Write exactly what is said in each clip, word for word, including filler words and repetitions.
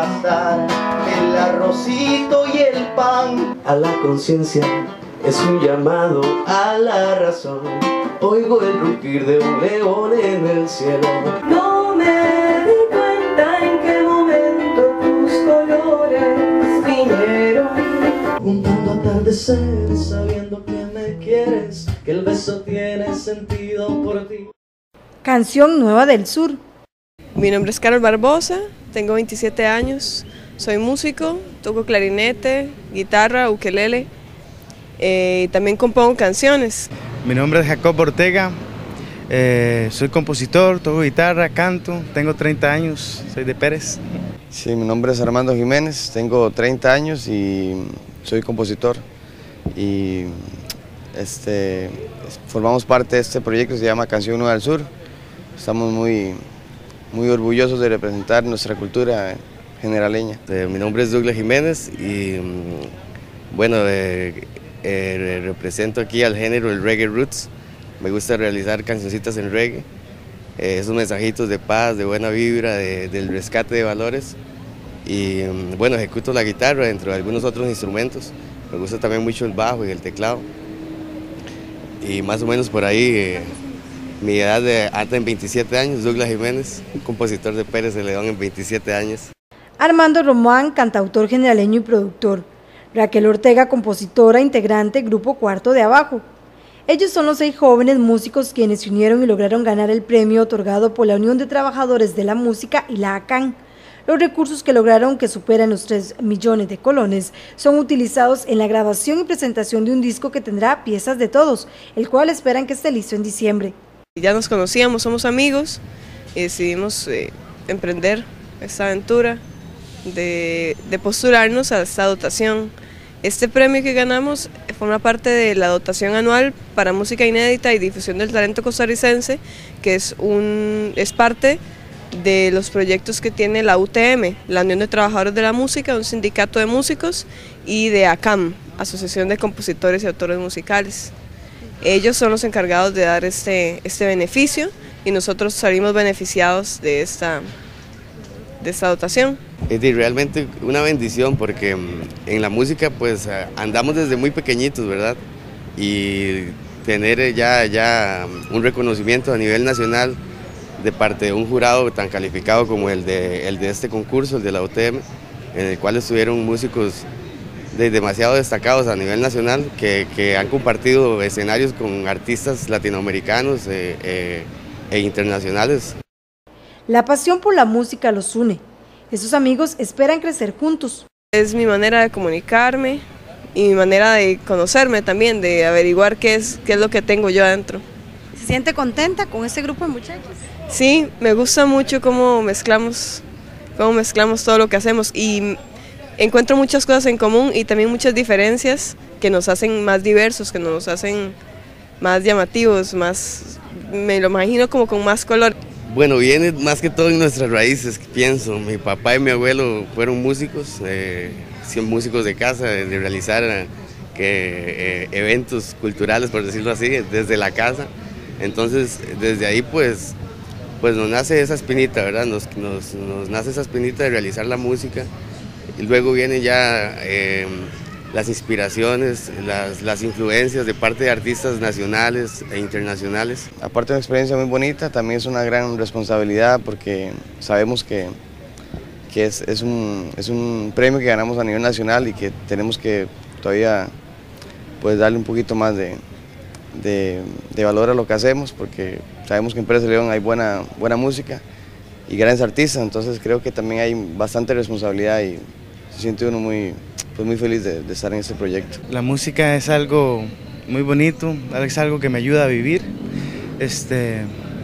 gastar el arrocito y el pan. A la conciencia es un llamado a la razón. Oigo el rugir de un león en el cielo. No me di cuenta en qué momento tus colores vinieron. Juntando atardeceres, sabiendo que me quieres, que el beso tiene sentido por ti. Canción nueva del sur. Mi nombre es Carol Barbosa, tengo veintisiete años, soy músico, toco clarinete, guitarra, ukelele eh, y también compongo canciones. Mi nombre es Jacob Ortega, eh, soy compositor, toco guitarra, canto, tengo treinta años, soy de Pérez. Sí, mi nombre es Armando Jiménez, tengo treinta años y soy compositor y este, formamos parte de este proyecto que se llama Canción Nueva del Sur. Estamos muy, muy orgullosos de representar nuestra cultura generaleña. Eh, mi nombre es Douglas Jiménez y bueno, eh, eh, represento aquí al género el reggae roots. Me gusta realizar cancioncitas en reggae, eh, esos mensajitos de paz, de buena vibra, de, del rescate de valores. Y bueno, ejecuto la guitarra dentro de algunos otros instrumentos. Me gusta también mucho el bajo y el teclado. Y más o menos por ahí, eh, mi edad de anda en veintisiete años, Douglas Jiménez, un compositor de Pérez de León en veintisiete años. Armando Román, cantautor generaleño y productor. Raquel Ortega, compositora, integrante, Grupo Cuarto de Abajo. Ellos son los seis jóvenes músicos quienes se unieron y lograron ganar el premio otorgado por la Unión de Trabajadores de la Música y la ACAN. Los recursos que lograron, que superan los tres millones de colones, son utilizados en la grabación y presentación de un disco que tendrá piezas de todos, el cual esperan que esté listo en diciembre. Ya nos conocíamos, somos amigos y decidimos eh, emprender esta aventura de, de postularnos a esta dotación. Este premio que ganamos forma parte de la dotación anual para música inédita y difusión del talento costarricense, que es, un, es parte de los proyectos que tiene la U T M, la Unión de Trabajadores de la Música, un sindicato de músicos, y de ACAM, Asociación de Compositores y Autores Musicales. Ellos son los encargados de dar este, este beneficio y nosotros salimos beneficiados de esta, de esta dotación. Es realmente una bendición porque en la música pues andamos desde muy pequeñitos, ¿verdad? Y tener ya, ya un reconocimiento a nivel nacional de parte de un jurado tan calificado como el de, el de este concurso, el de la U T M, en el cual estuvieron músicos de demasiado destacados a nivel nacional que, que han compartido escenarios con artistas latinoamericanos eh, eh, e internacionales. La pasión por la música los une. Esos amigos esperan crecer juntos. Es mi manera de comunicarme y mi manera de conocerme también, de averiguar qué es, qué es lo que tengo yo adentro. ¿Se siente contenta con este grupo de muchachos? Sí, me gusta mucho cómo mezclamos, cómo mezclamos todo lo que hacemos y encuentro muchas cosas en común y también muchas diferencias que nos hacen más diversos, que nos hacen más llamativos, más, me lo imagino como con más color. Bueno, viene más que todo en nuestras raíces, pienso. Mi papá y mi abuelo fueron músicos, eh, son músicos de casa, de, de realizar eh, que, eh, eventos culturales, por decirlo así, desde la casa. Entonces, desde ahí pues, pues nos nace esa espinita, ¿verdad? Nos, nos, nos nace esa espinita de realizar la música. Y luego vienen ya eh, las inspiraciones, las, las influencias de parte de artistas nacionales e internacionales. Aparte de una experiencia muy bonita, también es una gran responsabilidad porque sabemos que, que es, es, un, es un premio que ganamos a nivel nacional y que tenemos que todavía pues, darle un poquito más de, de, de valor a lo que hacemos porque sabemos que en Pérez de León hay buena, buena música y grandes artistas, entonces creo que también hay bastante responsabilidad y se siente uno muy, pues muy feliz de, de estar en este proyecto. La música es algo muy bonito, es algo que me ayuda a vivir, este,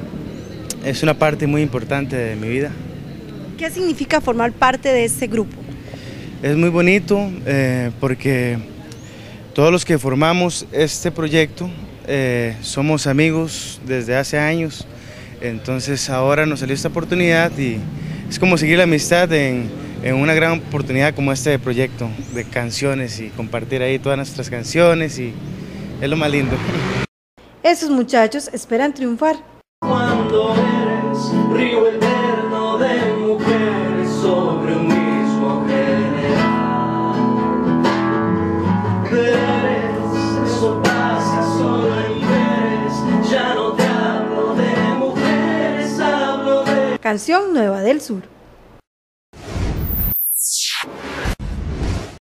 es una parte muy importante de mi vida. ¿Qué significa formar parte de este grupo? Es muy bonito eh, porque todos los que formamos este proyecto eh, somos amigos desde hace años, entonces ahora nos salió esta oportunidad y es como seguir la amistad en, en una gran oportunidad como este proyecto de canciones y compartir ahí todas nuestras canciones y es lo más lindo. Esos muchachos esperan triunfar. Cuando eres río eterno de mujeres sobre un mismo Canción Nueva del Sur.